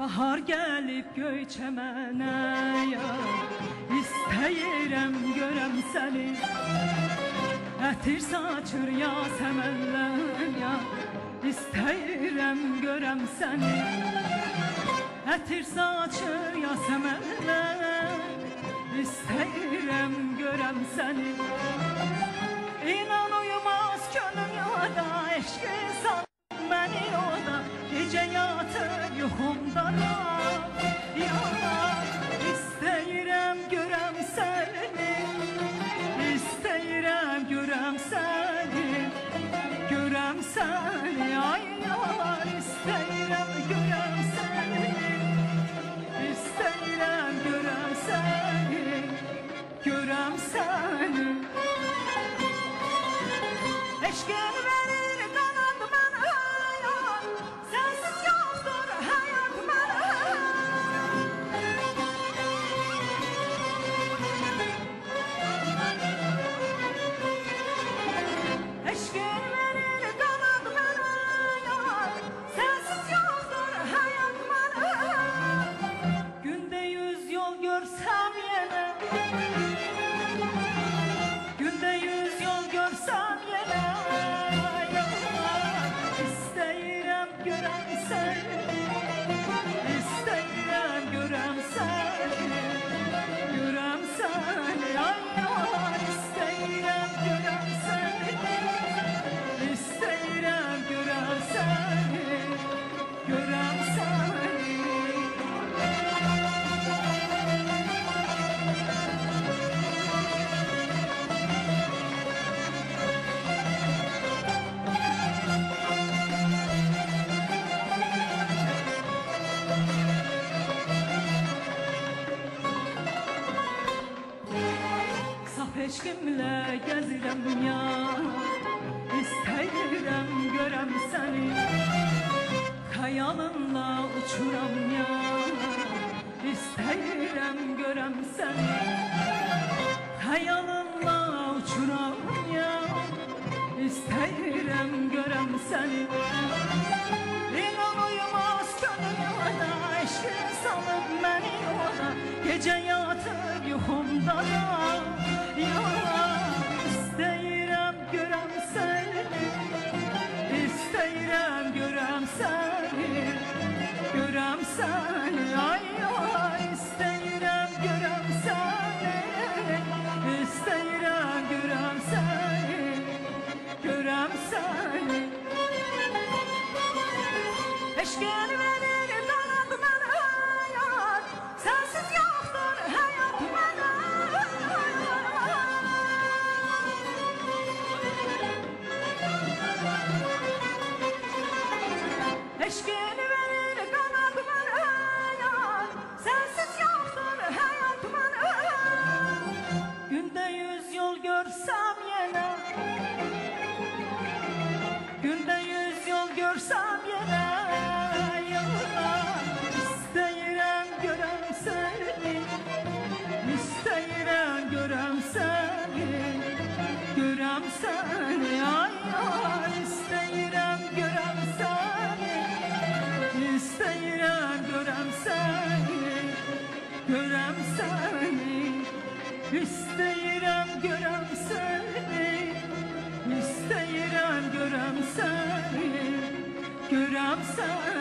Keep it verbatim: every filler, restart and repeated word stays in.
Bahar gelip göy çemene ya, İsteyirem görem seni. Ətir saçır yasemenler ya, İsteyirem görem seni. Ətir saçır yasemenler, İsteyirem görem seni. İnan uyumaz könlüm yada, eşki sal beni oda. Gece yatır yuxumda da ya, İsteyirem görem seni. İsteyirem görem seni. Görem seni ay yar, İsteyirem görem seni. İsteyirem görem seni. Görem seni. Eşkin verir kanat bana ya, sensiz yoktur hayat bana. Eşkin verir kanat bana ya, sensiz yoktur hayat bana. Günde yüz yol görsem yine, günde yüz yol görsem yine, İsteyirem görem seni. İsteyirem görem seni. Görem seni ay yar, İsteyirem görem seni. İsteyirem görem seni. Görem seni. Saf eşkimle gezirem ya, İsteyirem görem seni. Hayalınla uçuram ya, İsteyirem görem seni. Hayalınla uçuram ya, İsteyirem görem seni. İnan uyumaz könlüm yolda, eşkin salıp beni yola. Gece yatır yuxumda da ya, İsteyirem görem seni. İsteyirem görem seni. Görem seni ay yar, İsteyirem görem seni. İsteyirem görem seni. Görem seni. Eşkin verir kanat bana yar, sensiz yoktur hayat bana. Eşkin verir kanat bana yar, sensiz yoktur hayat bana. Günde yüz yol görsem yine, günde yüz yol görsem yine, İsteyirem görem seni. İsteyirem görem seni. Görem seni ay yar, İsteyirem görem seni. İsteyirem görem seni. Görem seni. İsteyirem görem seni. İsteyirem görem seni. Görem seni.